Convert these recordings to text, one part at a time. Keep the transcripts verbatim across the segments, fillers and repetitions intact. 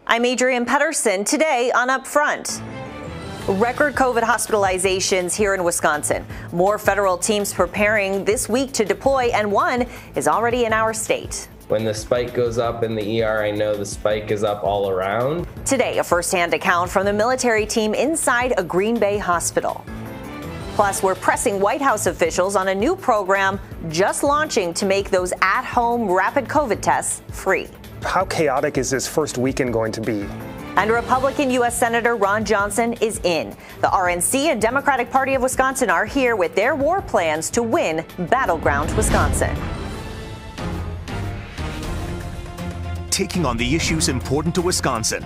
I'm Adrienne Pedersen. Today on Up Front. Record COVID hospitalizations here in Wisconsin. More federal teams preparing this week to deploy, and one is already in our state. When the spike goes up in the E R, I know the spike is up all around. Today, a firsthand account from the military team inside a Green Bay hospital. Plus, we're pressing White House officials on a new program just launching to make those at-home rapid COVID tests free. How chaotic is this first weekend going to be? And Republican U S Senator Ron Johnson is in. The R N C and Democratic Party of Wisconsin are here with their war plans to win battleground Wisconsin. Taking on the issues important to Wisconsin.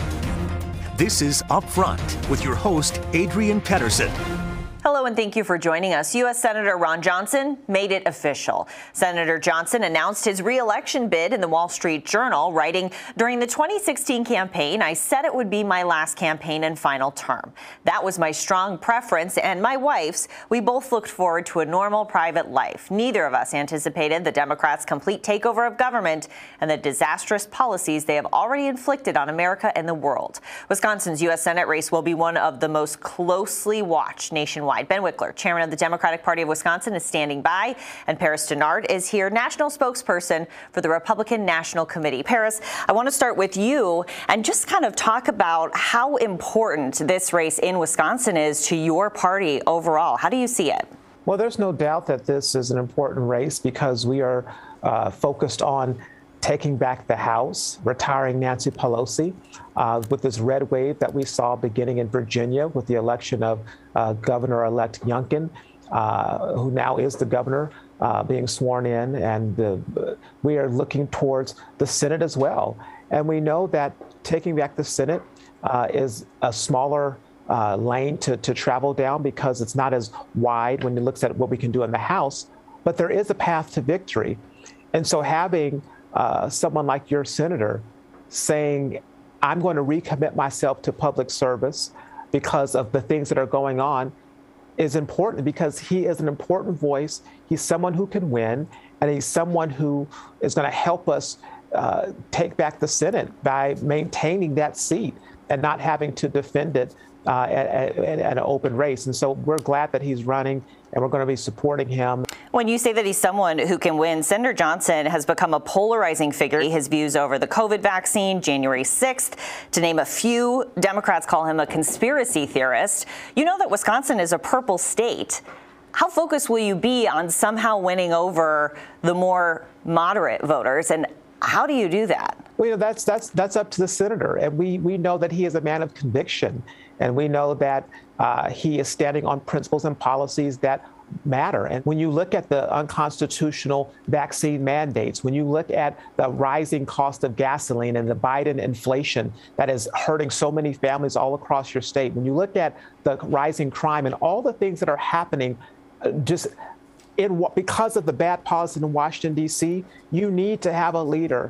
This is Up Front with your host, Adrienne Pedersen. Hello and thank you for joining us. U S Senator Ron Johnson made it official. Senator Johnson announced his re-election bid in the Wall Street Journal, writing, "During the twenty sixteen campaign, I said it would be my last campaign and final term. That was my strong preference and my wife's. We both looked forward to a normal private life. Neither of us anticipated the Democrats' complete takeover of government and the disastrous policies they have already inflicted on America and the world." Wisconsin's U S Senate race will be one of the most closely watched nationwide. Ben Wickler, chairman of the Democratic Party of Wisconsin, is standing by, and Paris Denard is here, national spokesperson for the Republican National Committee. Paris, I want to start with you and just kind of talk about how important this race in Wisconsin is to your party overall. How do you see it? Well, there's no doubt that this is an important race because we are uh, focused on taking back the House, retiring Nancy Pelosi, uh, with this red wave that we saw beginning in Virginia with the election of uh, Governor-elect Youngkin, uh, who now is the governor, uh, being sworn in. And the, we are looking towards the Senate as well. And we know that taking back the Senate uh, is a smaller uh, lane to, to travel down because it's not as wide when it looks at what we can do in the House. But there is a path to victory. And so having Uh, someone like your senator saying, I'm going to recommit myself to public service because of the things that are going on is important because he is an important voice. He's someone who can win, and he's someone who is going to help us uh, take back the Senate by maintaining that seat and not having to defend it uh, at, at, at an open race. And so we're glad that he's running, and we're going to be supporting him. When you say that he's someone who can win, Senator Johnson has become a polarizing figure. His views over the COVID vaccine, January sixth, to name a few. Democrats call him a conspiracy theorist. You know that Wisconsin is a purple state. How focused will you be on somehow winning over the more moderate voters, and how do you do that? Well, you know, that's that's that's up to the senator, and we we know that he is a man of conviction, and we know that uh, he is standing on principles and policies that matter. And when you look at the unconstitutional vaccine mandates, when you look at the rising cost of gasoline and the Biden inflation that is hurting so many families all across your state, when you look at the rising crime and all the things that are happening, uh, just in because of the bad policy in Washington, D C, you need to have a leader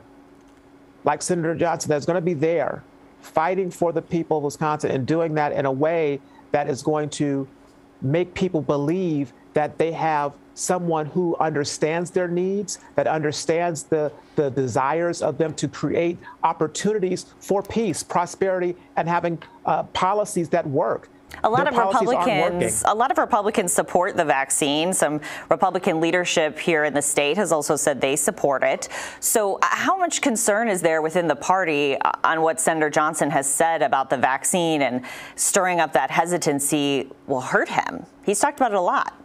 like Senator Johnson that's going to be there fighting for the people of Wisconsin and doing that in a way that is going to make people believe that they have someone who understands their needs, that understands the, the desires of them to create opportunities for peace, prosperity, and having uh, policies that work. A lot of Republicans, a lot of Republicans support the vaccine. Some Republican leadership here in the state has also said they support it. So how much concern is there within the party on what Senator Johnson has said about the vaccine, and stirring up that hesitancy will hurt him? He's talked about it a lot.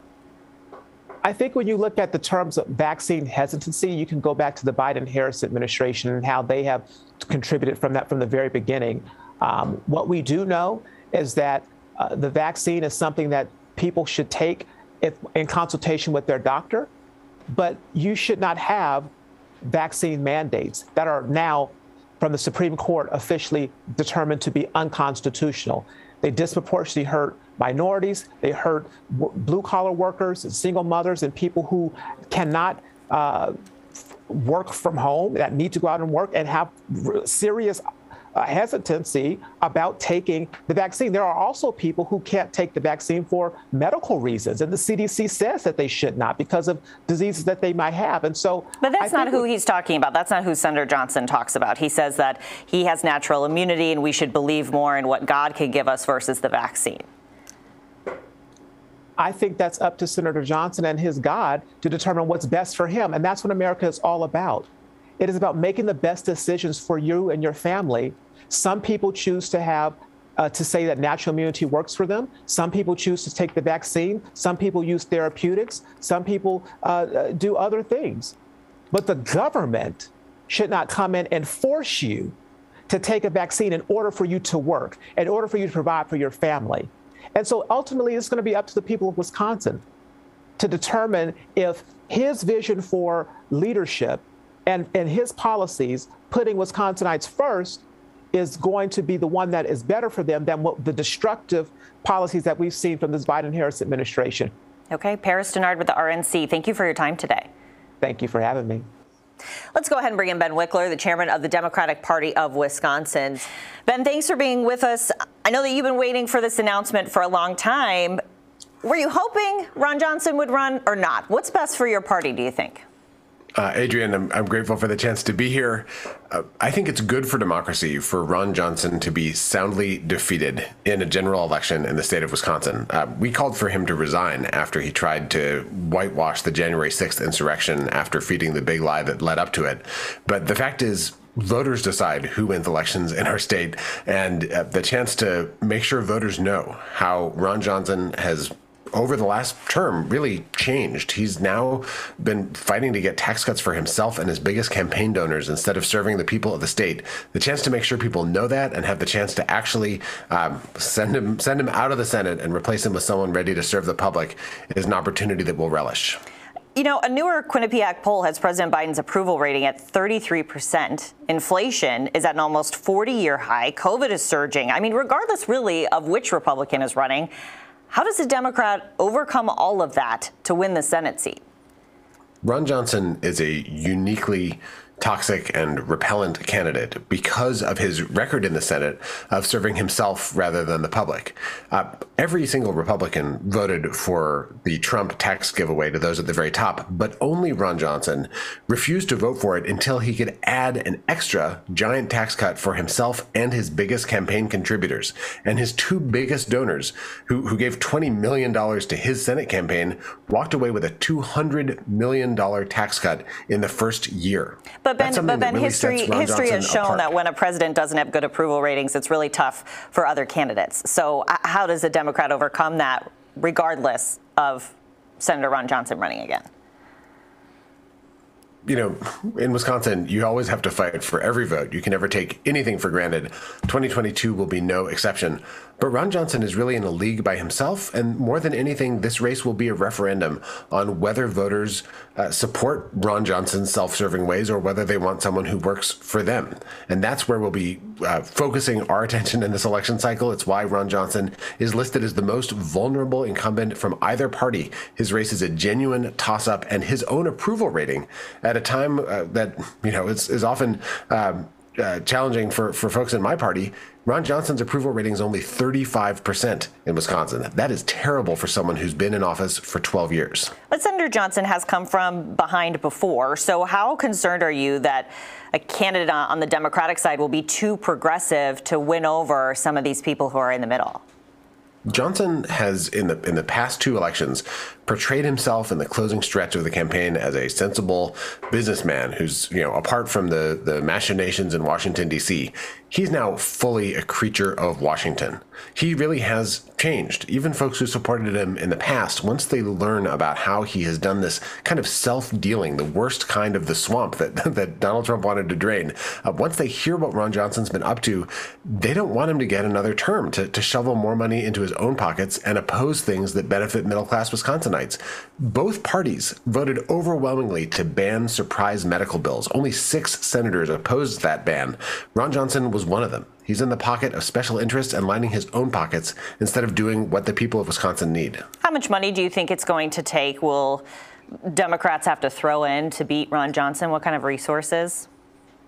I think when you look at the terms of vaccine hesitancy, you can go back to the Biden-Harris administration and how they have contributed from that from the very beginning. Um, what we do know is that Uh, the vaccine is something that people should take if, in consultation with their doctor, but you should not have vaccine mandates that are now, from the Supreme Court, officially determined to be unconstitutional. They disproportionately hurt minorities, they hurt blue-collar workers and single mothers and people who cannot uh, work from home, that need to go out and work and have serious uh, hesitancy about taking the vaccine. There are also people who can't take the vaccine for medical reasons, and the C D C says that they should not because of diseases that they might have. And so, but that's not who he's talking about. That's not who Senator Johnson talks about. He says that he has natural immunity, and we should believe more in what God can give us versus the vaccine. I think that's up to Senator Johnson and his God to determine what's best for him. And that's what America is all about. It is about making the best decisions for you and your family. Some people choose to have uh, to say that natural immunity works for them. Some people choose to take the vaccine. Some people use therapeutics. Some people uh, do other things. But the government should not come in and force you to take a vaccine in order for you to work, in order for you to provide for your family. And so ultimately, it's going to be up to the people of Wisconsin to determine if his vision for leadership and, and his policies, putting Wisconsinites first, is going to be the one that is better for them than what the destructive policies that we've seen from this Biden-Harris administration. Okay, Paris Denard with the R N C. Thank you for your time today. Thank you for having me. Let's go ahead and bring in Ben Wickler, the chairman of the Democratic Party of Wisconsin. Ben, thanks for being with us. I know that you've been waiting for this announcement for a long time. Were you hoping Ron Johnson would run or not? What's best for your party, do you think? Uh, Adrian, I'm, I'm grateful for the chance to be here. Uh, I think it's good for democracy for Ron Johnson to be soundly defeated in a general election in the state of Wisconsin. Uh, we called for him to resign after he tried to whitewash the January sixth insurrection after feeding the big lie that led up to it. But the fact is, voters decide who wins elections in our state, and uh, the chance to make sure voters know how Ron Johnson has over the last term really changed. He's now been fighting to get tax cuts for himself and his biggest campaign donors instead of serving the people of the state. The chance to make sure people know that and have the chance to actually um, send him send him out of the Senate and replace him with someone ready to serve the public is an opportunity that we'll relish. You know, a newer Quinnipiac poll has President Biden's approval rating at thirty-three percent. Inflation is at an almost forty-year high. COVID is surging. I mean, regardless really of which Republican is running, how does a Democrat overcome all of that to win the Senate seat? Ron Johnson is a uniquely toxic and repellent candidate because of his record in the Senate of serving himself rather than the public. Uh, every single Republican voted for the Trump tax giveaway to those at the very top, but only Ron Johnson refused to vote for it until he could add an extra giant tax cut for himself and his biggest campaign contributors. And his two biggest donors, who, who gave twenty million dollars to his Senate campaign, walked away with a two hundred million dollars tax cut in the first year. But Ben, but Ben really history, history has shown apart. that when a president doesn't have good approval ratings, it's really tough for other candidates. So uh, how does a Democrat overcome that, regardless of Senator Ron Johnson running again? You know, in Wisconsin, you always have to fight for every vote. You can never take anything for granted. twenty twenty-two will be no exception. But Ron Johnson is really in a league by himself. And more than anything, this race will be a referendum on whether voters uh, support Ron Johnson's self-serving ways or whether they want someone who works for them. And that's where we'll be uh, focusing our attention in this election cycle. It's why Ron Johnson is listed as the most vulnerable incumbent from either party. His race is a genuine toss-up, and his own approval rating at a time uh, that, you know, is, is often um, uh, challenging for, for folks in my party. Ron Johnson's approval rating is only thirty-five percent in Wisconsin. That is terrible for someone who's been in office for twelve years. But Senator Johnson has come from behind before. So how concerned are you that a candidate on the Democratic side will be too progressive to win over some of these people who are in the middle? Johnson has, in the in the past two elections, portrayed himself in the closing stretch of the campaign as a sensible businessman who's, you know, apart from the, the machinations in Washington, D C, he's now fully a creature of Washington. He really has changed. Even folks who supported him in the past, once they learn about how he has done this kind of self-dealing, the worst kind of the swamp that, that Donald Trump wanted to drain, uh, once they hear what Ron Johnson's been up to, they don't want him to get another term, to, to shovel more money into his own pockets and oppose things that benefit middle-class Wisconsinites. Both parties voted overwhelmingly to ban surprise medical bills. Only six senators opposed that ban. Ron Johnson was one of them. He's in the pocket of special interests and lining his own pockets instead of doing what the people of Wisconsin need. How much money do you think it's going to take? Will Democrats have to throw in to beat Ron Johnson? What kind of resources?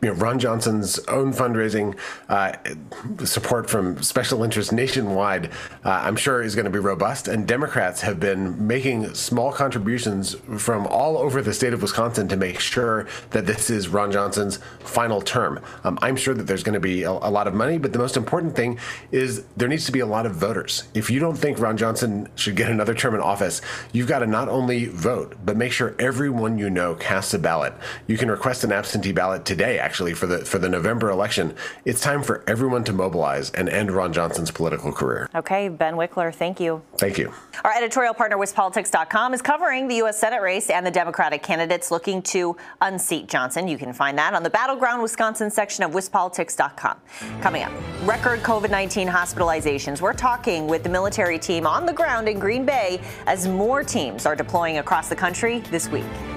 you know, Ron Johnson's own fundraising uh, support from special interests nationwide, uh, I'm sure is going to be robust. And Democrats have been making small contributions from all over the state of Wisconsin to make sure that this is Ron Johnson's final term. Um, I'm sure that there's going to be a, a lot of money, but the most important thing is there needs to be a lot of voters. If you don't think Ron Johnson should get another term in office, you've got to not only vote, but make sure everyone you know casts a ballot. You can request an absentee ballot today, actually, for the for the November election. It's time for everyone to mobilize and end Ron Johnson's political career. Okay, Ben Wickler, thank you. Thank you. Our editorial partner, Wis Politics dot com, is covering the U S Senate race and the Democratic candidates looking to unseat Johnson. You can find that on the Battleground Wisconsin section of Wis Politics dot com. Coming up, record COVID nineteen hospitalizations. We're talking with the military team on the ground in Green Bay as more teams are deploying across the country this week.